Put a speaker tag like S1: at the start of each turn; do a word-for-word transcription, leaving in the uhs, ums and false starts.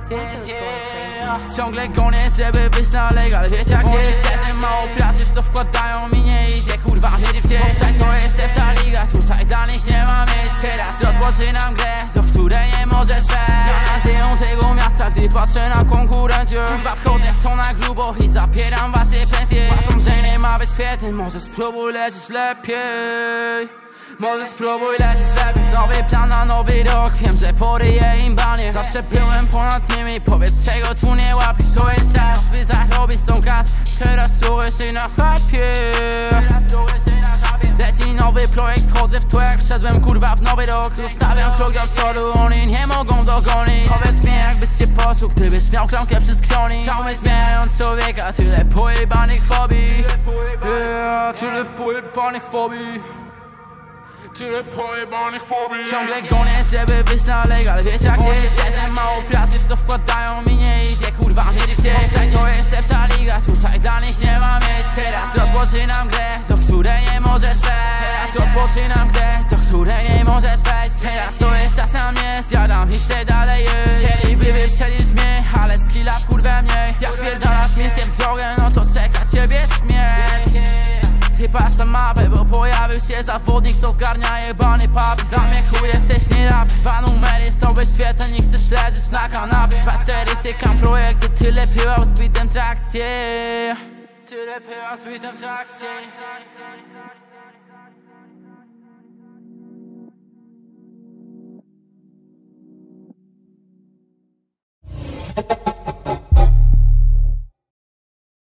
S1: Ciągle gonię, żeby wyjść na legal. Wiesz jak jest, szczerze mało pracy w to wkładają mi nie idzie. Kurwa, nie dziwcie, to jest lepsza liga. Tutaj dla nich nie ma miejsc. Teraz rozpoczynam grę, do której nie możesz wejść. Ja nazyję tego miasta, gdy patrzę na konkurencję. Kurwa, wchodzę w to na grubo i zapieram wasze pensje. Patrzą, że nie ma być świetny, może spróbuj lecieć lepiej. Może spróbuj lecieć lepiej. Nowy plan na nowy rok, wiem, że poryję im banie. Zawsze byłem ponad nimi, powiedz czego tu nie łapię. To jest czas, by zarobić tą kasę. Teraz czuję się na hypie. Leci nowy projekt, wchodzę w to jak wszedłem kurwa w nowy rok. Zostawiam krok do przodu, oni nie mogą dogonić. Powiedz mi jakbyś się poczuł, gdybyś miał klamkę przy skroni. Chciałbym zmieniając człowieka, tyle pojebanych fobii. Yeah, tyle pojebanych fobii.
S2: Tyle pojebanych fobii.
S1: Ciągle gonię, żeby wyjść na legal. Wiesz jak jest, szczerze mało pracy w to wkładają mi nie idzie. Kurwa, nie dziw się, to jest lepsza liga. Tutaj dla nich nie ma miejsc. Teraz rozpoczynam grę, do której nie możesz wejść. Teraz rozpoczynam grę, do której nie możesz wejść. Teraz to jest czas na mnie, zjadam i chcę dalej jeść. Chcieliby wyprzedzać mnie, ale skilla w kurwę mniej. Jak pierdalasz mnie się w drogę, no to czeka ciebie śmierć. Ty patrz na mapę, bo pojawił się zawodnik, co zgarnia jebany pub. Dla mnie chuj jesteś nie rap. Dwa numery z tobą świetne, nie chcesz leżeć na kanapie. Dwa cztery siekam projekty, tyle pyła z bitem trakcje. Tyle pyła z bitem trakcje.